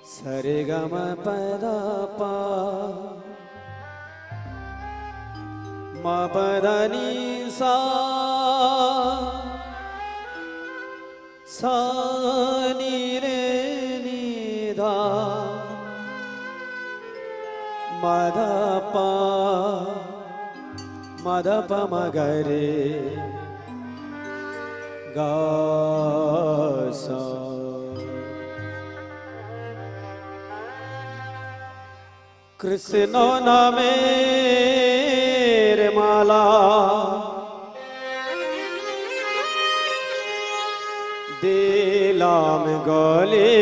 सरे ग म पद पा म पद नि सा सा नि रे नि धा म ध पा म ध प म ग रे ग सा। कृष्ण नामेर माला दिलाम गले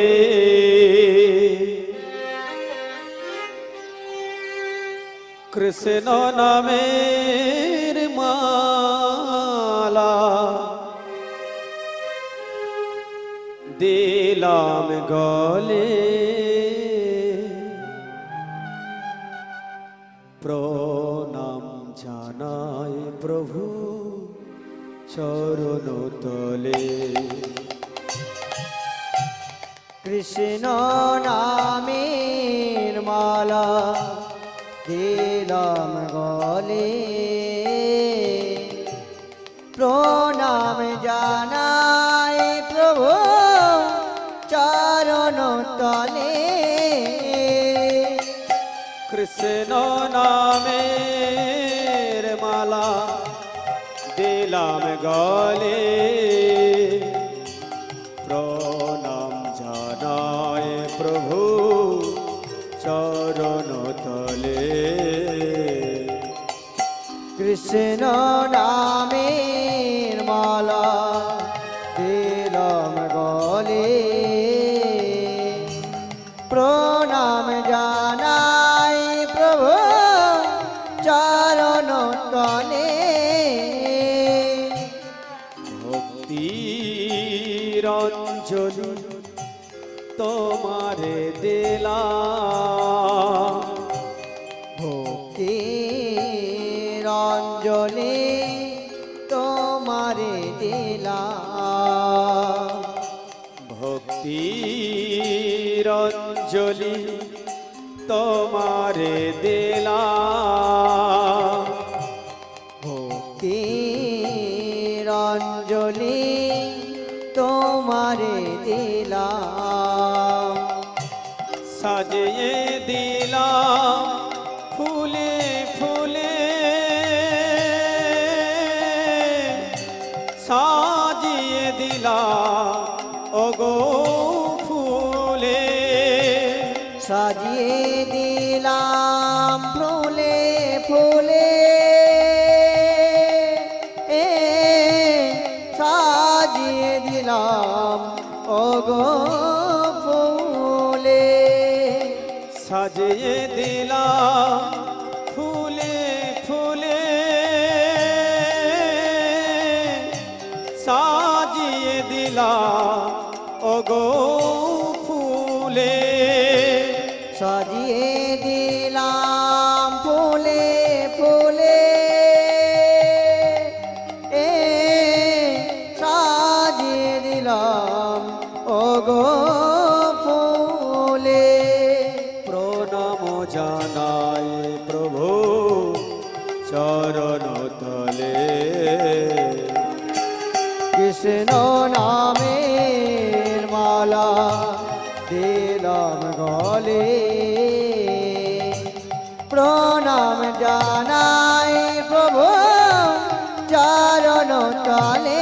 कृष्ण नामेर माला दिलाम गले प्रणाम जानाय प्रभु चरण तले। कृष्ण नामेर माला दिलाम गले प्रणाम जानाय प्रभु चरण तले। कृष्ण नामेर माला दिलाम गले प्रणाम जानाय प्रभु चरण तले। कृष्ण नामेर माला दिलाम गले प्रणाम जानाय प्रभु चरण तले। भक्तिर अंजलि तुम्हारे दिलाम भक्तिर अंजलि तुम्हारे दिलाम भक्तिर अंजलि तुम्हारे दिलाम भक्तिर अंजलि तुम्हारे दिलाम। साजिए दिलाम फूले फूले साजिए दिलाम ओगो फूले साजिए दिलाम फूले फूले साजिए दिलाम ओगो फूले। साजिए दिलाम फूले फूले साजिए दिलाम ओगो फूले साजिए दिलाम फूले फूले साजिए दिलाम ओगो फूले। प्रणाम जानाय प्रभु चरण तले। कृष्ण नामेर माला दिलाम गले प्रणाम जानाय प्रभु चरण तले।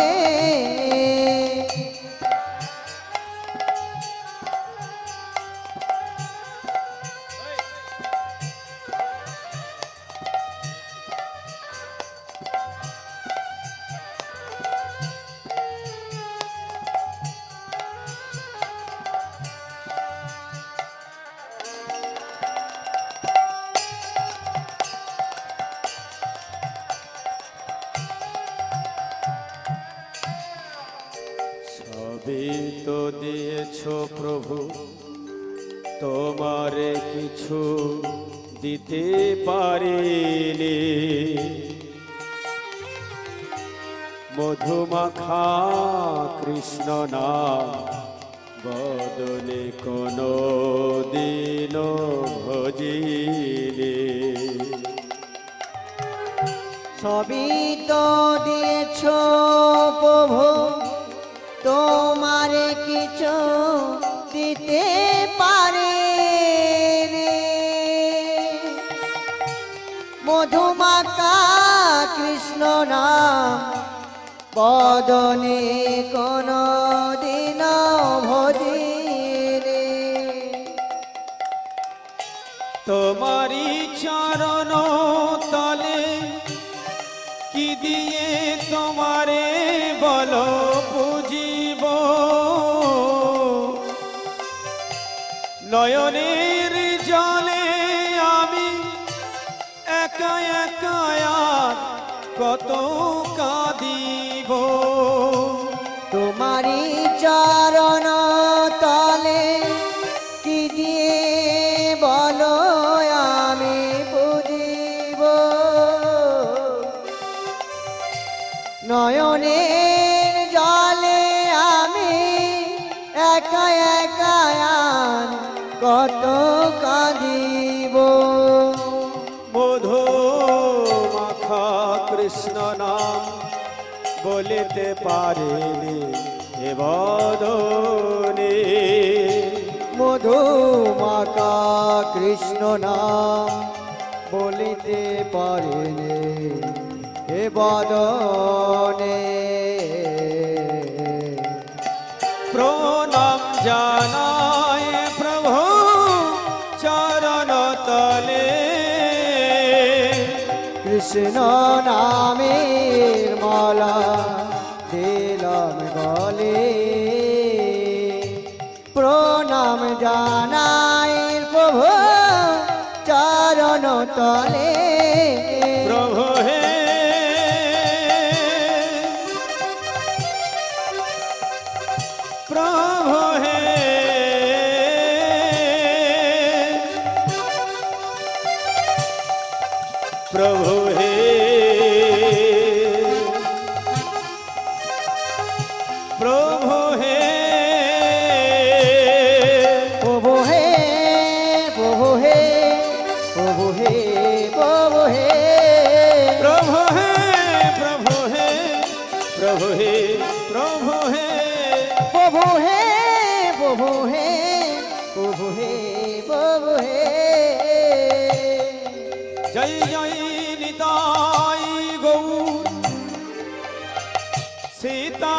সবই তো দিয়েছো প্রভু তোমারে কিছু দিতে পারিনি মধুমাখা কৃষ্ণ নাম বদলে কোনো সবই তো দিয়েছ প্রভু, তোমারে কিছু দিতে পারে রে। মধুমাকা কৃষ্ণ নাম বদনে কোনো দিন ভজি রে। তোমারি চরণ তলে কি দিয়ে তোমারে বলো পুজিব, নয়নের জলে আমি একা একা আর কত কাঁদিব। তোমারি চরণ তলে কি দিয়ে বলো আমি বুঝিব, নয়নের জলে আমি একা একা আর কত কাঁদিব। মধু মাখা কৃষ্ণ নাম বলিতে পারিনি এ বদনে। মধুমাকা কৃষ্ণ নাম বলিতে পারেনে এ বদনে। প্রণাম জানায় প্রভু চরণ তলে, কৃষ্ণ নামের মালা দিলাম গলে। প্রণাম জানাই প্রভু চরণ তলে। প্রভু হে প্রভু হে প্রভু হে প্রভু হে প্রভু হে প্রভু হে প্রভু হে প্রভু হে প্রভু হে প্রভু হে প্রভু হে প্রভু হে প্রভু হে প্রভু হে প্রভু হে প্রভু হে। জয় জয় নিতাই গৌর সীতা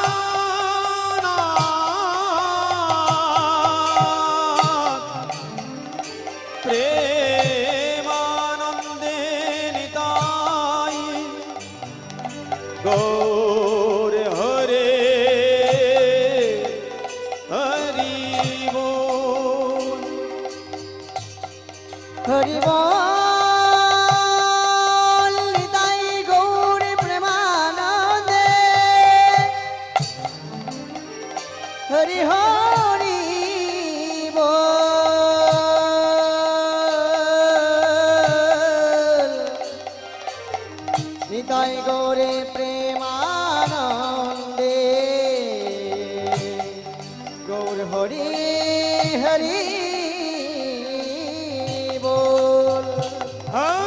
প্রেমানন্দে নিতাই গৌর হরে হরি বল। হরি বল নিতাই গৌর প্রেমানন্দে। হরি হরি বল নিতাই গৌরে প্রেমানন্দে। গৌর হরি হরি বল। হরি